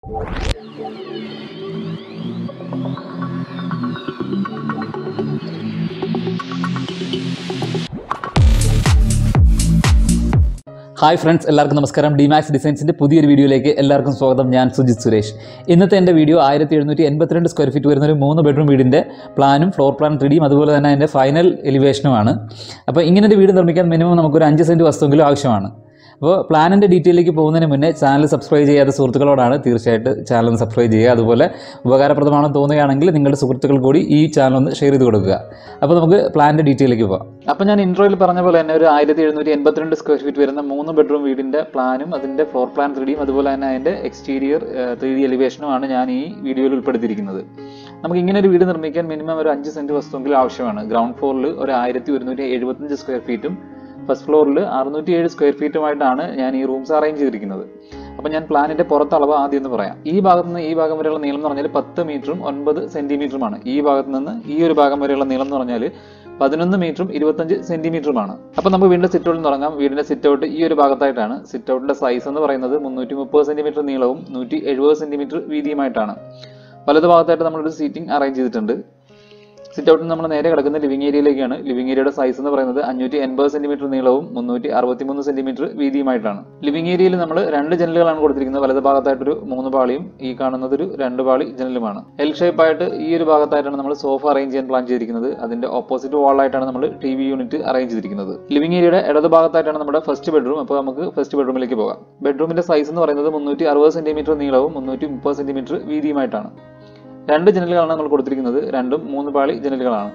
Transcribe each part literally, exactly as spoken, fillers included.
Hi friends, എല്ലാവർക്കും നമസ്കാരം. ഡിമാക്സ് ഡിസൈൻസിൻ്റെ പുതിയൊരു വീഡിയോയിലേക്ക് എല്ലാവർക്കും സ്വാഗതം. ഞാൻ സുജിത് സുരേഷ്. ഇന്നത്തെ എൻ്റെ വീഡിയോ ആയിരത്തി എഴുന്നൂറ്റി എൺപത്തിരണ്ട് സ്ക്വയർ ഫീറ്റ് വരുന്ന ഒരു മൂന്ന് ബെഡ്റൂം വീടിൻ്റെ പ്ലാനും ഫ്ലോർ പ്ലാൻ ത്രീ ഡിയും അതുപോലെ തന്നെ അതിൻ്റെ ഫൈനൽ എലിവേഷനുമാണ്. അപ്പോൾ ഇങ്ങനൊരു വീട് നിർമ്മിക്കാൻ മിനിമം നമുക്കൊരു അഞ്ച് സെൻറ്റ് വസ്തുവെങ്കിലും ആവശ്യമാണ്. അപ്പോൾ പ്ലാനിൻ്റെ ഡീറ്റെയിലേക്ക് പോകുന്നതിന് മുന്നേ ചാനൽ സബ്സ്ക്രൈബ് ചെയ്യാത്ത സുഹൃത്തുക്കളോടാണ് തീർച്ചയായിട്ടും ചാനൽ സബ്സ്ക്രൈബ് ചെയ്യുക. അതുപോലെ ഉപകാരപ്രദമാണെന്ന് തോന്നുകയാണെങ്കിൽ നിങ്ങളുടെ സുഹൃത്തുക്കൾ കൂടി ഈ ചാനൽ ഒന്ന് ഷെയർ ചെയ്ത് കൊടുക്കുക. അപ്പോൾ നമുക്ക് പ്ലാനിൻ്റെ ഡീറ്റെയിലേക്ക് പോകാം. അപ്പോൾ ഞാൻ ഇൻട്രോയിൽ പറഞ്ഞ പോലെ തന്നെ ഒരു ആയിരത്തി എഴുന്നൂറ്റി എൺപത്തിരണ്ട് സ്ക്വയർ ഫീറ്റ് വരുന്ന മൂന്ന് ബെഡ്റൂം വീടിൻ്റെ പ്ലാനും അതിൻ്റെ ഫ്ലോർ പ്ലാൻ ത്രീ ഡിയും അതുപോലെ തന്നെ അതിൻ്റെ എക്സ്റ്റീരിയർ ത്രീ ഡി എലിവേഷനുമാണ് ഞാൻ ഈ വീഡിയോയിൽ ഉൾപ്പെടുത്തിയിരിക്കുന്നത്. നമുക്ക് ഇങ്ങനെ ഒരു വീട് നിർമ്മിക്കാൻ മിനിമം ഒരു അഞ്ച് സെൻറ്റ് വസ്തുവെങ്കിലും ആവശ്യമാണ്. ഗ്രൗണ്ട് ഫ്ലോറിൽ ഒരു ആയിരത്തി ഒരുന്നൂറ്റി എഴുപത്തഞ്ച് സ്ക്വയർ ഫീറ്റും ഫസ്റ്റ് ഫ്ലോറിൽ അറുന്നൂറ്റി ഏഴ് സ്ക്വയർ ഫീറ്റുമായിട്ടാണ് ഞാൻ ഈ റൂംസ് അറേഞ്ച് ചെയ്തിരിക്കുന്നത്. അപ്പോൾ ഞാൻ പ്ലാനിൻ്റെ പുറത്തളവ് ആദ്യം എന്ന് പറയാം. ഈ ഭാഗത്ത് നിന്ന് ഈ ഭാഗം വരെയുള്ള നീളം എന്ന് പറഞ്ഞാൽ പത്ത് മീറ്ററും ഒൻപത് സെൻറ്റിമീറ്ററുമാണ്. ഈ ഭാഗത്ത് നിന്ന് ഈ ഒരു ഭാഗം വരെയുള്ള നീളം എന്ന് പറഞ്ഞാൽ പതിനൊന്ന് മീറ്ററും ഇരുപത്തഞ്ച് സെൻറ്റിമീറ്ററുമാണ്. അപ്പോൾ നമുക്ക് വീടിൻ്റെ സിറ്റ് ഔട്ടിൽ തുടങ്ങാം. വീടിൻ്റെ സിറ്റ് ഔട്ട് ഈ ഒരു ഭാഗത്തായിട്ടാണ്. സിറ്റ് ഔട്ടിൻ്റെ സൈസ് എന്ന് പറയുന്നത് മുന്നൂറ്റി മുപ്പത് സെൻറ്റിമീറ്റർ നീളവും നൂറ്റി എഴുപത് സെൻറ്റിമീറ്റർ വീതിയുമായിട്ടാണ്. വലത് ഭാഗത്തായിട്ട് നമ്മളൊരു സീറ്റിംഗ് അറേഞ്ച് ചെയ്തിട്ടുണ്ട്. സിറ്റ് ഔട്ടിൽ നമ്മൾ നേരെ കിടക്കുന്ന ലിവിംഗ് ഏരിയയിലേക്കാണ്. ലിവിംഗ് ഏരിയയുടെ സൈസ് എന്ന് പറയുന്നത് അഞ്ഞൂറ്റി എൺപത് സെന്റിമീറ്റർ നീളവും മുന്നൂറ്റി അറുപത്തിമൂന്ന് സെന്റിമീറ്റർ വീതിയുമായിട്ടാണ്. ലിവിംഗ് ഏരിയയിൽ നമ്മൾ രണ്ട് ജനലുകളാണ് കൊടുത്തിരിക്കുന്നത്. വലത് ഭാഗത്തായിട്ടൊരു മൂന്ന് പാളിയും ഈ കാണുന്നത് ഒരു രണ്ട് പാളി ജനലുമാണ്. എൽ ഷേപ്പായിട്ട് ഈ ഒരു ഭാഗത്തായിട്ടാണ് നമ്മൾ സോഫ അറേഞ്ച് ചെയ്യാൻ പ്ലാൻ ചെയ്തിരിക്കുന്നത്. അതിന്റെ ഓപ്പോസിറ്റ് വാളായിട്ടാണ് നമ്മൾ ടി വി യൂണിറ്റ് അറേഞ്ച് ചെയ്തിരിക്കുന്നത്. ലിവിംഗ് ഏരിയയുടെ ഇടത് ഭാഗത്തായിട്ടാണ് നമ്മുടെ ഫസ്റ്റ് ബെഡ്റൂം. അപ്പോൾ നമുക്ക് ഫസ്റ്റ് ബെഡ്റൂമിലേക്ക് പോകാം. ബെഡ്റൂമിന്റെ സൈസ് എന്ന് പറയുന്നത് മുന്നൂറ്റി അറുപത് സെന്റിമീറ്റർ നീളവും മുന്നൂറ്റി മുപ്പത് സെന്റിമീറ്റർ വീതിയുമായിട്ടാണ്. രണ്ട് ജനലുകളാണ് നമ്മൾ കൊടുത്തിരിക്കുന്നത്. രണ്ടും മൂന്ന് പാളി ജനലുകളാണ്.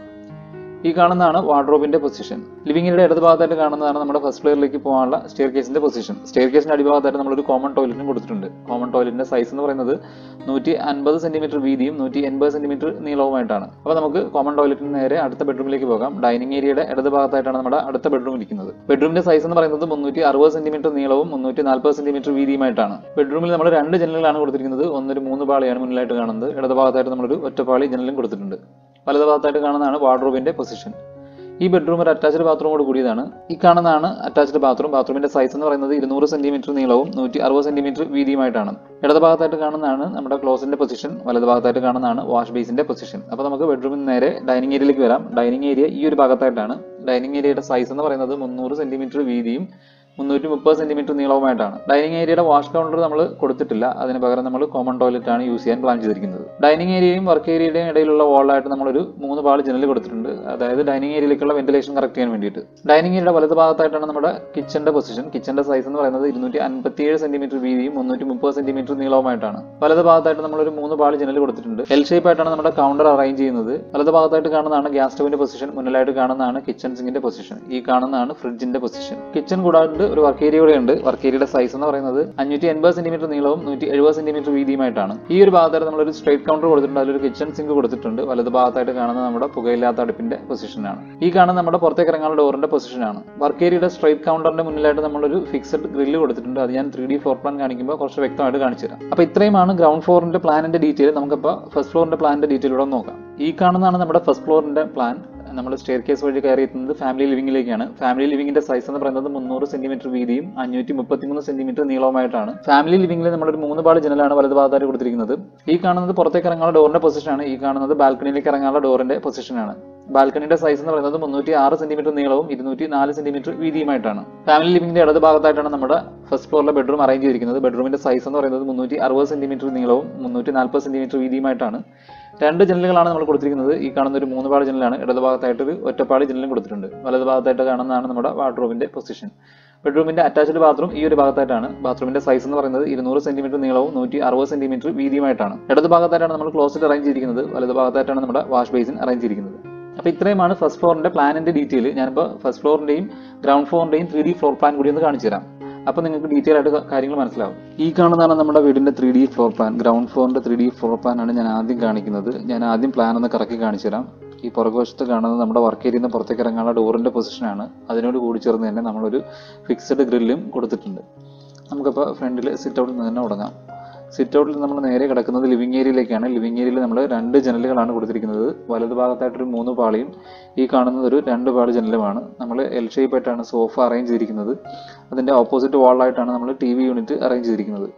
ഈ കാണുന്നതാണ് വാർഡ്രോബിന്റെ പൊസിഷൻ. ലിവിംഗ് ഏരിയയുടെ ഇടത് ഭാഗത്തായിട്ട് കാണുന്നതാണ് നമ്മുടെ ഫസ്റ്റ് ഫ്ലോറിലേക്ക് പോകാനുള്ള സ്റ്റെയർ കേസിന്റെ പൊസിഷൻ. സ്റ്റെയർ കേസിന്റെ അടിഭാഗത്തായിട്ട് നമ്മളൊരു കോമൺ ടോയ്ലറ്റും കൊടുത്തിട്ടുണ്ട്. കോമൺ ടോയ്ലറ്റിന്റെ സൈസ് എന്ന് പറയുന്നത് നൂറ്റി അൻപത് സെന്റിമീറ്റർ വീതിയും നൂറ്റി എൺപത് സെന്റിമീറ്റർ നീളവുമായിട്ടാണ്. അപ്പോൾ നമുക്ക് കോമൺ ടോയ്ലറ്റിന് നേരെ അടുത്ത ബെഡ്റൂമിലേക്ക് പോകാം. ഡൈനിങ് ഏരിയയുടെ ഇടത് ഭാഗത്തായിട്ടാണ് നമ്മുടെ അടുത്ത ബെഡ്റൂം ഇരിക്കുന്നത്. ബെഡ്റൂമിന്റെ സൈസ് എന്ന് പറയുന്നത് മുന്നൂറ്റി അറുപത് സെന്റിമീറ്റർ നീളവും മുന്നൂറ്റി നാൽപ്പത് സെന്റിമീറ്റർ വീതിയുമായിട്ടാണ്. ബെഡ്റൂമിൽ നമ്മൾ രണ്ട് ജനലുകളാണ് കൊടുത്തിരിക്കുന്നത്. ഒന്നൊരു മൂന്ന് പാളിയാണ് മുന്നിലായിട്ട് കാണുന്നത്. ഇടത് ഭാഗത്തായിട്ട് നമ്മളൊരു ഒറ്റപ്പാളി ജനലും കൊടുത്തിട്ടുണ്ട്. വലത് ഭാഗത്തായിട്ട് കാണുന്നതാണ് വാർഡ്രോബിന്റെ പൊസിഷൻ. ഈ ബെഡ്റൂം ഒരു അറ്റാച്ച്ഡ് ബാത്റൂമോട് കൂടിയതാണ്. ഈ കാണുന്നതാണ് അറ്റാച്ച്ഡ് ബാത്റൂം. ബാത്റൂമിന്റെ സൈസ് എന്ന് പറയുന്നത് ഇരുന്നൂറ് സെന്റിമീറ്റർ നീളവും നൂറ്റി അറുപത് സെന്റിമീറ്റർ വീതിയുമായിട്ടാണ്. ഇടത് ഭാഗത്തായിട്ട് കാണുന്നതാണ് നമ്മുടെ ക്ലോസിന്റെ പൊസിഷൻ. വലത് ഭാഗത്തായിട്ട് കാണുന്നതാണ് വാഷ് ബേസിന്റെ പൊസിഷൻ. അപ്പോൾ നമുക്ക് ബെഡ്റൂമിൽ നേരെ ഡൈനിങ് ഏരിയയിലേക്ക് വരാം. ഡൈനിങ് ഏരിയ ഈ ഒരു ഭാഗത്തായിട്ടാണ്. ഡൈനിങ് ഏരിയയുടെ സൈസ് എന്ന് പറയുന്നത് മുന്നൂറ് സെന്റിമീറ്റർ വീതിയും മുന്നൂറ്റി മുപ്പത് സെന്റിമീറ്റർ നീളവുമായിട്ടാണ്. ഡൈനിങ് ഏരിയയുടെ വാഷ് കൗണ്ടർ നമ്മൾ കൊടുത്തിട്ടില്ല. അതിന് പകരം നമ്മൾ കോമൺ ടോയ്ലറ്റ് ആണ് യൂസ് ചെയ്യാൻ പ്ലാൻ ചെയ്തിരിക്കുന്നത്. ഡൈനിങ് ഏരിയയും വർക്ക് ഏരിയയുടെയും ഇടയിലുള്ള വാളായിട്ട് നമ്മളൊരു മൂന്ന് പാളി ജനൽ കൊടുത്തിട്ടുണ്ട്. അതായത് ഡൈനിങ് ഏരിയയിലേക്കുള്ള വെന്റിലേഷൻ കറക്റ്റ് ചെയ്യാൻ വേണ്ടിയിട്ട്. ഡൈനിങ് ഏരിയയുടെ വലത് ഭാഗത്തായിട്ടാണ് നമ്മുടെ കിച്ചന്റെ പൊസിഷൻ. കിച്ചന്റെ സൈസ് എന്ന് പറയുന്നത് ഇരുന്നൂറ്റി അൻപത്തിയേഴ് സെന്റിമീറ്റർ വീതിയും മുന്നൂറ്റി മുപ്പത് സെന്റിമീറ്റർ നീളവുമായിട്ടാണ്. വലത് ഭാഗത്തായിട്ട് നമ്മളൊരു മൂന്ന് പാളി ജനൽ കൊടുത്തിട്ടുണ്ട്. എൽ ഷേപ്പ് ആയിട്ടാണ് നമ്മുടെ കൗണ്ടർ അറേഞ്ച് ചെയ്യുന്നത്. വലത് ഭാഗത്തായിട്ട് കാണുന്നതാണ് ഗ്യാസ് സ്റ്റവിന്റെ പൊസിഷൻ. മുന്നിലായിട്ട് കാണുന്നതാണ് കിച്ചൺ സിങ്കിന്റെ പൊസിഷൻ. ഈ കാണുന്നതാണ് ഫ്രിഡ്ജിന്റെ പൊസിഷൻ. കിച്ചൺ കൂടാണ്ട് ഒരു വർക്ക് ഏരിയ കൂടെ ഉണ്ട്. വർക്ക് ഏരിയയുടെ സൈസ് എന്ന് പറയുന്നത് അഞ്ഞൂറ്റി എൺപത് സെന്റിമീറ്റർ നീളവും നൂറ്റി എഴുപത് സെന്റിമീറ്റർ വീതിയുമായിട്ടാണ്. ഈ ഒരു ഭാഗത്തായിട്ട് നമ്മളൊരു സ്ട്രേറ്റ് കൗണ്ടർ കൊടുത്തിട്ടുണ്ട്. അതിലൊരു കിച്ചൺ സിങ്ക് കൊടുത്തിട്ടുണ്ട്. വലത് ഭാഗത്തായിട്ട് കാണുന്ന നമ്മുടെ പുകയില്ലാത്ത അടുപ്പിന്റെ പൊസിഷനാണ്. ഈ കാണുന്ന നമ്മുടെ പുറത്തേക്ക് ഇറങ്ങാനുള്ള ഡോറിന്റെ പൊസിഷനാണ്. വർക്ക് ഏരിയയുടെ സ്ട്രേറ്റ് കൗണ്ടറിന്റെ മുന്നിലായിട്ട് നമ്മളൊരു ഫിക്സഡ് ഗ്രില്ല് കൊടുത്തിട്ടുണ്ട്. അത് ഞാൻ ത്രീ ഡി ഫ്ലോർ പ്ലാൻ കാണിക്കുമ്പോൾ കുറച്ച് വ്യക്തമായിട്ട് കാണിച്ചു തരാം. അപ്പോൾ ഇത്രയുമാണ് ഗ്രൗണ്ട് ഫ്ലോറിന്റെ പ്ലാനിന്റെ ഡീറ്റെയിൽ. നമുക്കിപ്പോൾ ഫസ്റ്റ് ഫ്ലോറിന്റെ പ്ലാനിന്റെ ഡീറ്റെയിലൂടെ നോക്കാം. ഈ കാണുന്നതാണ് നമ്മുടെ ഫസ്റ്റ് ഫ്ലോറിന്റെ പ്ലാൻ. നമ്മൾ സ്റ്റെയർ കേസ് വഴി കയറി എത്തുന്നത് ഫാമിലി ലിവിംഗിലേക്കാണ്. ഫാമിലി ലിവിംഗിന്റെ സൈസ് എന്ന് പറയുന്നത് മുന്നൂറ് സെന്റിമീറ്റർ വീതിയും അഞ്ഞൂറ്റി മുപ്പത്തിമൂന്ന് സെന്റിമീറ്റർ നീളവുമായിട്ടാണ്. ഫാമിലി ലിവിംഗിൽ നമ്മളൊരു മൂന്ന് പാളി ജനലാണ് വലത് ഭാഗത്തായിട്ട് കൊടുത്തിരിക്കുന്നത്. ഈ കാണുന്നത് പുറത്തേക്ക് ഇറങ്ങാനുള്ള ഡോറിന്റെ പൊസിഷനാണ്. ഈ കാണുന്നത് ബാൽക്കണിയിലേക്ക് ഇറങ്ങാനുള്ള ഡോറിന്റെ പൊസിഷനാണ്. ബാൽക്കണിയുടെ സൈസ് എന്ന് പറയുന്നത് മുന്നൂറ്റി ആറ് സെന്റിമീറ്റർ നീളവും ഇരുന്നൂറ്റി നാല് സെന്റിമീറ്റർ വീതിയുമായിട്ടാണ്. ഫാമിലി ലിവിംഗിന്റെ ഇടത് ഭാഗത്തായിട്ടാണ് നമ്മുടെ ഫസ്റ്റ് ഫ്ലോറിലെ ബെഡ്റൂം അറേഞ്ച് ചെയ്തിരിക്കുന്നത്. ബെഡ്റൂമിന്റെ സൈസ് എന്ന് പറയുന്നത് മുന്നൂറ്റി അറുപത് സെന്റിമീറ്റർ നീളവും മുന്നൂറ്റി നാൽപ്പത് സെന്റിമീറ്റർ വീതിയുമായിട്ടാണ്. രണ്ട് ജനലുകളാണ് നമ്മൾ കൊടുത്തിരിക്കുന്നത്. ഈ കാണുന്ന ഒരു മൂന്ന് പാളി ജനലാണ്. ഇടത് ഭാഗത്തായിട്ട് ഒരു ഒറ്റപ്പാളി ജനലും കൊടുത്തിട്ടുണ്ട്. വലത് ഭാഗത്തായിട്ട് കാണുന്നതാണ് നമ്മുടെ വാർഡ്രോബിന്റെ പൊസിഷൻ. ബെഡ്റൂമിന്റെ അറ്റാച്ച്ഡ് ബാത്റൂം ഈ ഒരു ഭാഗത്തായിട്ടാണ്. ബാത്റൂമിന്റെ സൈസ് എന്ന് പറയുന്നത് ഇരുന്നൂറ് സെന്റിമീറ്റർ നീളവും നൂറ്റി അറുപത് സെന്റിമീറ്റർ വീതിയുമായിട്ടാണ്. ഇടത് ഭാഗത്തായിട്ടാണ് നമ്മൾ ക്ലോസറ്റ് അറേഞ്ച് ചെയ്തിരിക്കുന്നത്. വലത് ഭാഗത്തായിട്ടാണ് നമ്മുടെ വാഷ് ബേസിൻ അറേഞ്ച് ചെയ്തിരിക്കുന്നത്. അപ്പോൾ ഇത്രയുമാണ് ഫസ്റ്റ് ഫ്ലോറിന്റെ പ്ലാനിന്റെ ഡീറ്റെയിൽ. ഞാനിപ്പോൾ ഫസ്റ്റ് ഫ്ലോറിന്റെയും ഗ്രൗണ്ട് ഫ്ലോറിന്റെയും ത്രീ ഡി ഫ്ലോർ പ്ലാൻ കൂടി ഒന്ന് കാണിച്ചു തരാം. അപ്പോൾ നിങ്ങൾക്ക് ഡീറ്റെയിൽ ആയിട്ട് കാര്യങ്ങൾ മനസ്സിലാവും. ഈ കാണുന്നതാണ് നമ്മുടെ വീടിന്റെ three D floor plan. Ground ഫ്ലോറിന്റെ ത്രീ ഡി ഫ്ലോർ പ്ലാൻ ആണ് ഞാൻ ആദ്യം കാണിക്കുന്നത്. ഞാൻ ആദ്യം പ്ലാൻ ഒന്ന് കറക്കി കാണിച്ചു തരാം. ഈ പുറകുവശത്ത് കാണുന്നത് നമ്മുടെ വർക്ക് ഏരിയയിൽ നിന്ന് പുറത്തേക്ക് ഇറങ്ങാനുള്ള ഡോറിന്റെ പൊസിഷനാണ്. അതിനോട് കൂടി ചേർന്ന് തന്നെ നമ്മളൊരു ഫിക്സഡ് ഗ്രില്ലും കൊടുത്തിട്ടുണ്ട്. നമുക്കപ്പോൾ ഫ്രണ്ടിൽ സിറ്റ് ഔട്ടിൽ നിന്ന് തന്നെ തുടങ്ങാം. സിറ്റ് ഔട്ടിൽ നമ്മൾ നേരെ കിടക്കുന്നത് ലിവിംഗ് ഏരിയയിലേക്കാണ്. ലിവിംഗ് ഏരിയയിൽ നമ്മൾ രണ്ട് ജനലുകളാണ് കൊടുത്തിരിക്കുന്നത്. വലത് ഭാഗത്തായിട്ടൊരു മൂന്ന് പാളിയും ഈ കാണുന്നത് ഒരു രണ്ട് പാളി ജനലുമാണ്. നമ്മൾ എൽ ഷേപ്പ് ആയിട്ടാണ് സോഫ അറേഞ്ച് ചെയ്തിരിക്കുന്നത്. അതിൻ്റെ ഓപ്പോസിറ്റ് വാളായിട്ടാണ് നമ്മൾ ടി വി യൂണിറ്റ് അറേഞ്ച് ചെയ്തിരിക്കുന്നത്.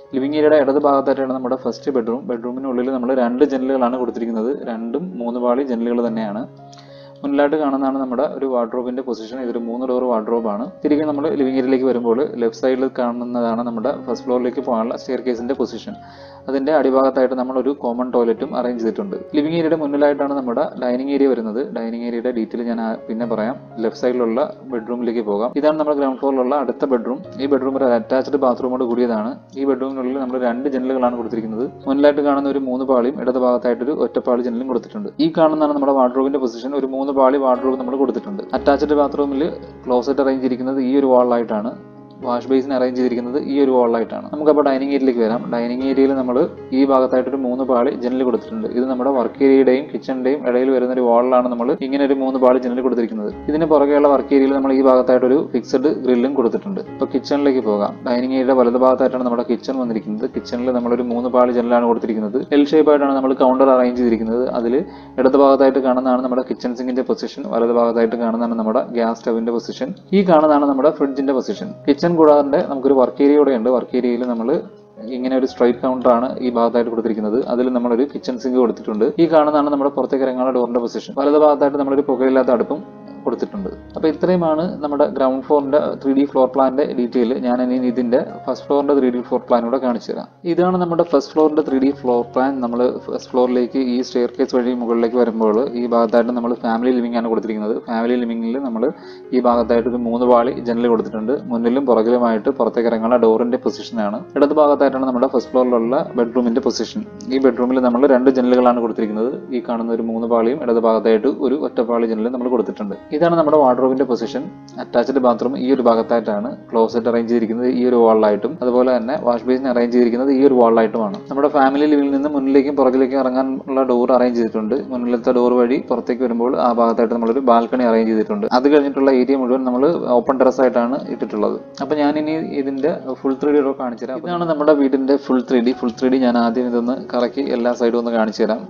ലിവിംഗ് ഏരിയയുടെ ഇടത് ഭാഗത്തായിട്ടാണ് നമ്മുടെ ഫസ്റ്റ് ബെഡ്റൂം. ബെഡ്റൂമിനുള്ളിൽ നമ്മൾ രണ്ട് ജനലുകളാണ് കൊടുത്തിരിക്കുന്നത്. രണ്ടും മൂന്ന് പാളി ജനലുകൾ തന്നെയാണ്. മുന്നിലായിട്ട് കാണുന്നതാണ് നമ്മുടെ ഒരു വാർഡ്രോബിൻ്റെ പൊസിഷൻ. ഇതൊരു മൂന്ന് ഡോർ വാർഡ്രോബാണ്. തിരികെ നമ്മൾ ലിവിംഗ് ഏരിയയിലേക്ക് വരുമ്പോൾ ലെഫ്റ്റ് സൈഡിൽ കാണുന്നതാണ് നമ്മുടെ ഫസ്റ്റ് ഫ്ലോറിലേക്ക് പോകാനുള്ള സ്റ്റെയർ കേസിൻ്റെ പൊസിഷൻ. അതിൻ്റെ അടിഭാഗത്തായിട്ട് നമ്മളൊരു കോമൺ ടോയ്ലറ്റും അറേഞ്ച് ചെയ്തിട്ടുണ്ട്. ലിവിംഗ് ഏരിയയുടെ മുന്നിലായിട്ടാണ് നമ്മുടെ ഡൈനിങ് ഏരിയ വരുന്നത്. ഡൈനിങ് ഏരിയയുടെ ഡീറ്റെയിൽ ഞാൻ പിന്നെ പറയാം. ലെഫ്റ്റ് സൈഡിലുള്ള ബെഡ്റൂമിലേക്ക് പോകാം. ഇതാണ് നമ്മുടെ ഗ്രൗണ്ട് ഫ്ലോറിലുള്ള അടുത്ത ബെഡ്റൂം. ഈ ബെഡ്റൂം ഒരു അറ്റാച്ച്ഡ് ബാത്റൂമോട് കൂടിയതാണ്. ഈ ബെഡ്റൂമിനുള്ളിൽ നമ്മൾ രണ്ട് ജനലുകളാണ് കൊടുത്തിരിക്കുന്നത്. മുന്നിലായിട്ട് കാണുന്ന ഒരു മൂന്ന് പാളിയും ഇടത് ഭാഗത്തായിട്ടൊരു ഒറ്റപ്പാളി ജനലും കൊടുത്തിട്ടുണ്ട്. ഈ കാണുന്നതാണ് നമ്മുടെ വാർഡ്രോബിന്റെ പൊസിഷൻ. ഒരു മൂന്ന് പാളി വാർഡ്രോബ് നമ്മൾ കൊടുത്തിട്ടുണ്ട്. അറ്റാച്ച്ഡ് ബാത്റൂമിൽ ക്ലോസറ്റ് അറേഞ്ച് ചെയ്തിരിക്കുന്നത് ഈ ഒരു വാളിലായിട്ടാണ്. വാഷ് ബേസിന് അറേഞ്ച് ചെയ്തിരിക്കുന്നത് ഈ ഒരു വാളിലായിട്ടാണ്. നമുക്കപ്പോൾ ഡൈനിങ് ഏരിയയിലേക്ക് വരാം. ഡൈനിങ് ഏരിയയിൽ നമ്മൾ ഈ ഭാഗത്തായിട്ടൊരു മൂന്ന് പാളി ജനൽ കൊടുത്തിട്ടുണ്ട്. ഇത് നമ്മുടെ വർക്ക് ഏരിയയുടെയും കിച്ചണിന്റെയും ഇടയിൽ വരുന്ന ഒരു വാളിലാണ് നമ്മൾ ഇങ്ങനെ ഒരു മൂന്ന് പാളി ജനൽ കൊടുത്തിരിക്കുന്നത്. ഇതിന് പുറകെയുള്ള വർക്ക് ഏരിയയിൽ നമ്മൾ ഈ ഭാഗത്തായിട്ടൊരു ഫിക്സഡ് ഗ്രില്ലും കൊടുത്തിട്ടുണ്ട്. ഇപ്പോൾ കിച്ചണിലേക്ക് പോകാം. ഡൈനിങ് ഏരിയയുടെ വലത് ഭാഗത്തായിട്ടാണ് നമ്മുടെ കിച്ചൺ വന്നിരിക്കുന്നത്. കിച്ചണിൽ നമ്മളൊരു മൂന്ന് പാളി ജനലാണ് കൊടുത്തിരിക്കുന്നത്. എൽ ഷേപ്പായിട്ടാണ് നമ്മൾ കൗണ്ടർ അറേഞ്ച് ചെയ്തിരിക്കുന്നത്. അതിൽ ഇടത് ഭാഗത്തായിട്ട് കാണുന്നതാണ് നമ്മുടെ കിച്ചൺ സിങ്കിന്റെ പൊസിഷൻ. വലത് ഭാഗത്തായിട്ട് കാണുന്നതാണ് നമ്മുടെ ഗ്യാസ് സ്റ്റവിന്റെ പൊസിഷൻ. ഈ കാണുന്നതാണ് നമ്മുടെ ഫ്രിഡ്ജിന്റെ പൊസിഷൻ. കിച്ചൺ കൂടാതെ നമുക്കൊരു വർക്ക് ഏരിയ കൂടെ ഉണ്ട്. വർക്ക് ഏരിയയിൽ നമ്മൾ ഇങ്ങനെ ഒരു സ്ട്രൈറ്റ് കൗണ്ടറാണ് ഈ ഭാഗത്തായിട്ട് കൊടുത്തിരിക്കുന്നത്. അതിൽ നമ്മളൊരു കിച്ചൺ സിങ്ക് കൊടുത്തിട്ടുണ്ട്. ഈ കാണുന്നതാണ് നമ്മുടെ പുറത്തേക്ക് ഇറങ്ങാനുള്ള ഡോറിന്റെ പൊസിഷൻ. വലത് ഭാഗത്തായിട്ട് നമ്മളൊരു പുകയില്ലാത്ത അടുപ്പും കൊടുത്തിട്ടുണ്ട്. അപ്പോൾ ഇത്രയുമാണ് നമ്മുടെ ഗ്രൗണ്ട് ഫ്ലോറിന്റെ ത്രീ ഡി ഫ്ലോർ പ്ലാന്റെ ഡീറ്റെയിൽ. ഞാൻ ഇനി ഇതിന്റെ ഫസ്റ്റ് ഫ്ലോറിന്റെ ത്രീ ഡി ഫ്ലോർ പ്ലാൻ കൂടെ കാണിച്ചു തരാം. ഇതാണ് നമ്മുടെ ഫസ്റ്റ് ഫ്ലോറിന്റെ ത്രീ ഡി ഫ്ലോർ പ്ലാൻ. നമ്മൾ ഫസ്റ്റ് ഫ്ലോറിലേക്ക് ഈ സ്റ്റെയർ കേസ് വഴി മുകളിലേക്ക് വരുമ്പോൾ ഈ ഭാഗത്തായിട്ട് നമ്മൾ ഫാമിലി ലിവിംഗ് ആണ് കൊടുത്തിരിക്കുന്നത്. ഫാമിലി ലിവിംഗിൽ നമ്മൾ ഈ ഭാഗത്തായിട്ട് ഒരു മൂന്ന് പാളി ജനൽ കൊടുത്തിട്ടുണ്ട്. മുന്നിലും പുറകിലുമായിട്ട് പുറത്തേക്ക് ഇറങ്ങാനുള്ള ഡോറിന്റെ പൊസിഷനാണ്. ഇടത് ഭാഗത്തായിട്ടാണ് നമ്മുടെ ഫസ്റ്റ് ഫ്ലോറിലുള്ള ബെഡ്റൂമിന്റെ പൊസിഷൻ. ഈ ബെഡ്റൂമിൽ നമ്മൾ രണ്ട് ജനലുകളാണ് കൊടുത്തിരിക്കുന്നത്. ഈ കാണുന്ന ഒരു മൂന്ന് പാളിയും ഇടത് ഭാഗത്തായിട്ട് ഒരു ഒറ്റപ്പാളി ജനലും നമ്മൾ കൊടുത്തിട്ടുണ്ട്. ഇതാണ് നമ്മുടെ വാർഡ്രോബിന്റെ പൊസിഷൻ. അറ്റാച്ച്ഡ് ബാത്റൂം ഈ ഒരു ഭാഗത്തായിട്ടാണ്. ക്ലോസറ്റ് അറേഞ്ച് ചെയ്തിരിക്കുന്നത് ഈ ഒരു വാളിലായിട്ടും അതുപോലെ തന്നെ വാഷ് ബേസിൻ അറേഞ്ച് ചെയ്തിരിക്കുന്നത് ഈ ഒരു വാളിലായിട്ടുമാണ്. നമ്മുടെ ഫാമിലി ലിവിംഗിൽ നിന്ന് മുന്നിലേക്കും പുറകിലേക്കും ഇറങ്ങാനുള്ള ഡോർ അറേഞ്ച് ചെയ്തിട്ടുണ്ട്. മുന്നിലത്തെ ഡോർ വഴി പുറത്തേക്ക് വരുമ്പോൾ ആ ഭാഗത്തായിട്ട് നമ്മളൊരു ബാൽക്കണി അറേഞ്ച് ചെയ്തിട്ടുണ്ട്. അത് കഴിഞ്ഞിട്ടുള്ള ഏരിയ മുഴുവൻ നമ്മൾ ഓപ്പൺ ടെറസ് ആയിട്ടാണ് ഇട്ടിട്ടുള്ളത്. അപ്പോൾ ഞാൻ ഇനി ഇതിന്റെ ഫുൾ ത്രീ ഡി കാണിച്ചു തരാം. ഇതാണ് നമ്മുടെ വീടിന്റെ full three D. Full three D ഞാൻ ആദ്യം ഇതൊന്ന് കറക്കി എല്ലാ സൈഡും ഒന്ന് കാണിച്ചു തരാം.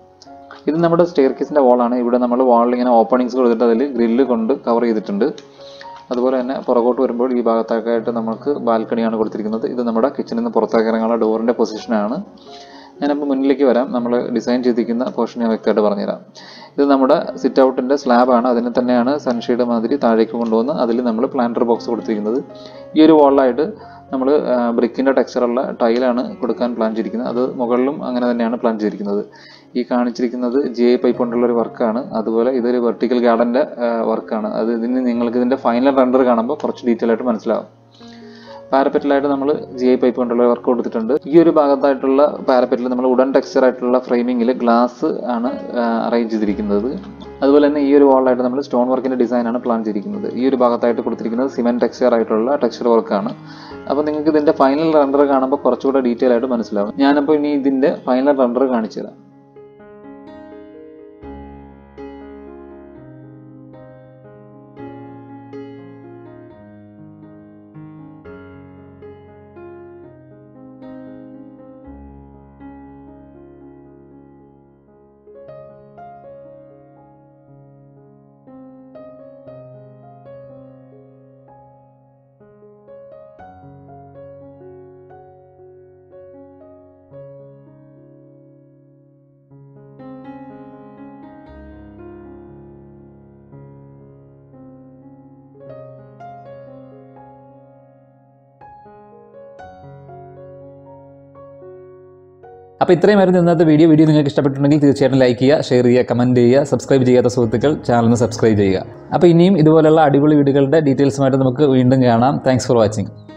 ഇത് നമ്മുടെ സ്റ്റെയർ കേസിന്റെ വാളാണ്. ഇവിടെ നമ്മൾ വാളിൽ ഇങ്ങനെ ഓപ്പണിങ്സ് കൊടുത്തിട്ട് അതിൽ ഗ്രില്ല് കൊണ്ട് കവർ ചെയ്തിട്ടുണ്ട്. അതുപോലെ തന്നെ പുറകോട്ട് വരുമ്പോൾ ഈ ഭാഗത്തേക്കായിട്ട് നമുക്ക് ബാൽക്കണിയാണ് കൊടുത്തിരിക്കുന്നത്. ഇത് നമ്മുടെ കിച്ചണിൽ നിന്ന് പുറത്തേക്ക് ഇറങ്ങാനുള്ള ഡോറിന്റെ പൊസിഷനാണ്. ഞാനപ്പോൾ മുന്നിലേക്ക് വരാം. നമ്മൾ ഡിസൈൻ ചെയ്തിരിക്കുന്ന പോർഷൻ ഞാൻ വ്യക്തമായിട്ട് പറഞ്ഞുതരാം. ഇത് നമ്മുടെ സിറ്റ് ഔട്ടിന്റെ സ്ലാബാണ്. അതിന് തന്നെയാണ് സൺഷെയ്ഡ് മാതിരി താഴേക്ക് കൊണ്ടുവന്ന് അതിൽ നമ്മൾ പ്ലാന്റർ ബോക്സ് കൊടുത്തിരിക്കുന്നത്. ഈ ഒരു വാളിലായിട്ട് നമ്മൾ ബ്രിക്കിൻ്റെ ടെക്സ്ചറുള്ള ടൈലാണ് കൊടുക്കാൻ പ്ലാൻ ചെയ്തിരിക്കുന്നത്. അത് മുകളിലും അങ്ങനെ തന്നെയാണ് പ്ലാൻ ചെയ്തിരിക്കുന്നത്. ഈ കാണിച്ചിരിക്കുന്നത് ജി ഐ പൈപ്പ് കൊണ്ടുള്ള ഒരു വർക്കാണ്. അതുപോലെ ഇതൊരു വെർട്ടിക്കൽ ഗാർഡൻ്റെ വർക്കാണ്. അത് ഇതിന് നിങ്ങൾക്ക് ഇതിൻ്റെ ഫൈനൽ റെൻഡർ കാണുമ്പോൾ കുറച്ച് ഡീറ്റെയിൽ ആയിട്ട് മനസ്സിലാവും. പാരപ്പറ്റിലായിട്ട് നമ്മൾ ജി ഐ പൈപ്പ് കൊണ്ടുള്ള വർക്ക് കൊടുത്തിട്ടുണ്ട്. ഈ ഒരു ഭാഗത്തായിട്ടുള്ള പാരപ്പറ്റിൽ നമ്മൾ ഉഡൻ ടെക്സ്ചർ ആയിട്ടുള്ള ഫ്രെയിമിങ്ങിൽ ഗ്ലാസ് ആണ് അറേഞ്ച് ചെയ്തിരിക്കുന്നത്. അതുപോലെ തന്നെ ഈ ഒരു വാളിലായിട്ട് നമ്മൾ സ്റ്റോൺ വർക്കിൻ്റെ ഡിസൈനാണ് പ്ലാൻ ചെയ്തിരിക്കുന്നത്. ഈ ഒരു ഭാഗത്തായിട്ട് കൊടുത്തിരിക്കുന്നത് സിമെൻറ്റ് ടെക്സ്ചർ ആയിട്ടുള്ള ടെക്സ്ചർ വർക്കാണ്. അപ്പോൾ നിങ്ങൾക്ക് ഇതിൻ്റെ ഫൈനൽ റെൻഡർ കാണുമ്പോൾ കുറച്ചുകൂടെ ഡീറ്റെയിൽ ആയിട്ട് മനസ്സിലാവും. ഞാനപ്പോൾ ഇനി ഇതിൻ്റെ ഫൈനൽ റെൻഡർ കാണിച്ചു തരാം. അപ്പോൾ ഇത്രയുമായിരുന്നു ഇന്നത്തെ വീഡിയോ. വീഡിയോ നിങ്ങൾക്ക് ഇഷ്ടപ്പെട്ടിട്ടുണ്ടെങ്കിൽ തീർച്ചയായിട്ടും ലൈക്ക് ചെയ്യുക, ഷെയർ ചെയ്യുക, കമൻറ്റ് ചെയ്യുക. സബ്സ്ക്രൈബ് ചെയ്യാത്ത സുഹൃത്തുക്കൾ ചാനലിന് സബ്സ്ക്രൈബ് ചെയ്യുക. അപ്പോൾ ഇനിയും ഇതുപോലുള്ള അടിപൊളി വീഡിയോകളുടെ ഡീറ്റെയിൽസുമായിട്ട് നമുക്ക് വീണ്ടും കാണാം. Thanks for watching.